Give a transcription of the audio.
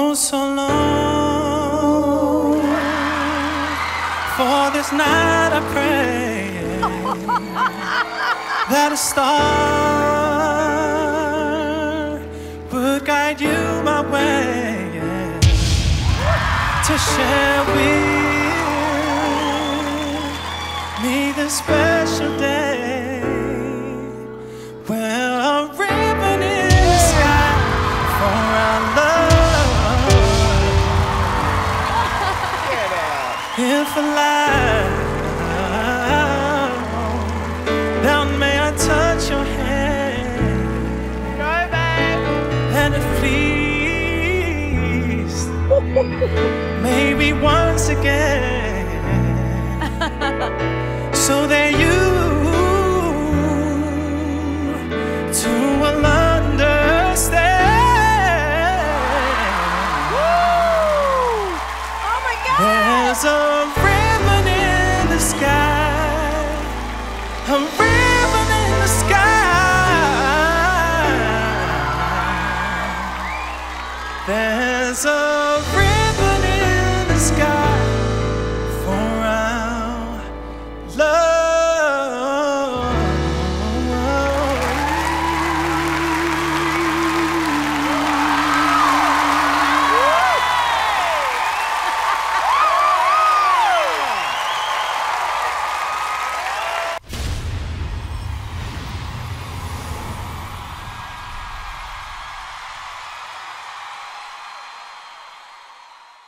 Oh, so long for this night I pray that a star would guide you my way, to share with me this special day where a ribbon in the sky for our love. If alive, then may I touch your hand? Go back. And if please, maybe once again, so that